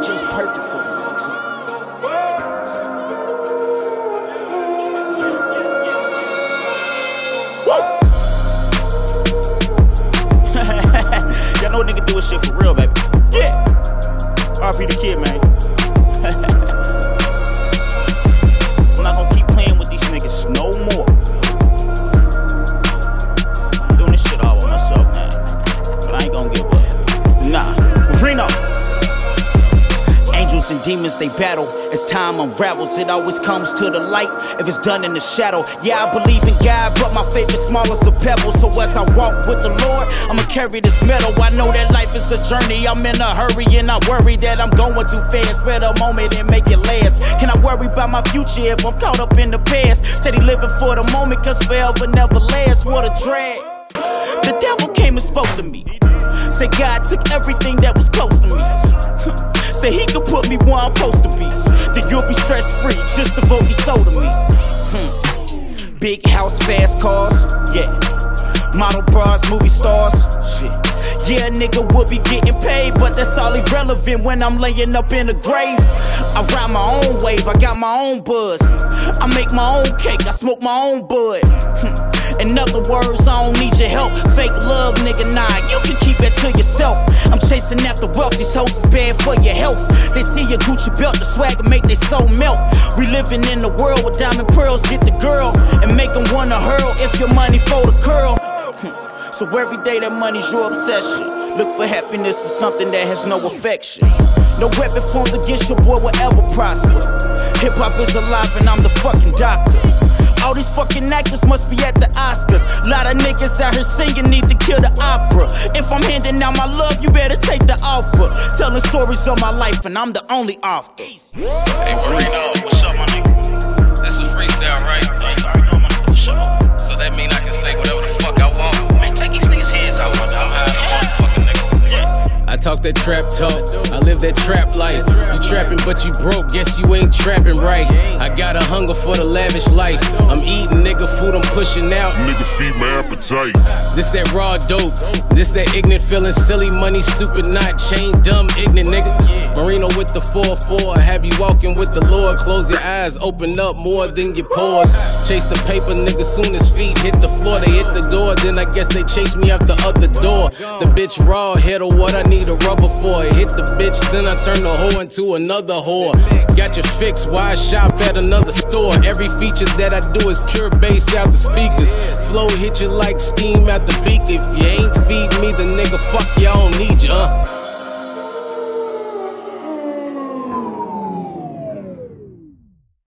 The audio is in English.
just perfect for me. Y'all know nigga do shit for real, baby. Yeah. RP the kid, man. I'm not gonna keep playing with these niggas no more. I'm doing this shit all by myself, man. But I ain't gonna give up. Nah. Reno. Angels and demons, they battle. As time unravels, it always comes to the light if it's done in the shadow. Yeah, I believe in God, but my faith is small as a pebble. So as I walk with the Lord, I'ma carry this medal. I know that life is a journey. I'm in a hurry and I worry that I'm going too fast. Spare a moment and make it last. Can I worry about my future if I'm caught up in the past? Steady living for the moment, cause forever never lasts. What a drag. The devil came and spoke to me. Said God took everything that was close to me. Said he could put me where I'm supposed to be. Then you'll be stress-free, just devote your soul to me. Big house, fast cars, yeah. Model bras, movie stars, shit. Yeah, a nigga would be getting paid, but that's all irrelevant when I'm laying up in the grave. I ride my own wave, I got my own buzz. I make my own cake, I smoke my own bud. In other words, I don't need your help. Fake love, nigga, nah, you can keep it to yourself. I'm chasing after wealth, these hoes is bad for your health. They see your Gucci belt, the swagger make they soul melt. We living in a world where diamond pearls get the girl and make them wanna hurl if your money for the curl. So every day that money's your obsession. Look for happiness in something that has no affection. No weapon formed against your boy will ever prosper. Hip-hop is alive and I'm the fucking doctor. All these fucking actors must be at the Oscars. Lot of niggas out here singing need to kill the opera. If I'm handing out my love, you better take the offer. Telling stories of my life and I'm the only author. Hey, Marino, what's up, my nigga? This is freestyle, right? So that mean I can say whatever the fuck I want. Man, take these niggas' hands out. I'm high as a motherfucking nigga. I talk that trap talk, I live that trap life. You trapping but you broke, guess you ain't trapping right. I got a hunger for the lavish life. I'm eating nigga food, I'm pushing out. Nigga feed my appetite. This that raw dope, this that ignorant feeling, silly money, stupid not, chain dumb, ignorant nigga. Marino with the 4-4, have you walking with the Lord. Close your eyes, open up more than your pores. Chase the paper, nigga, soon as feet hit the floor. They hit the door, then I guess they chase me out the other door. The bitch raw, hit her what I need a rubber for. Hit the bitch, then I turn the hoe into another whore. Got your fix, why shop at another store? Every feature that I do is pure bass out the speakers. Flow hit you like steam out the beak. If you ain't feed me, then nigga, fuck you, I don't need you,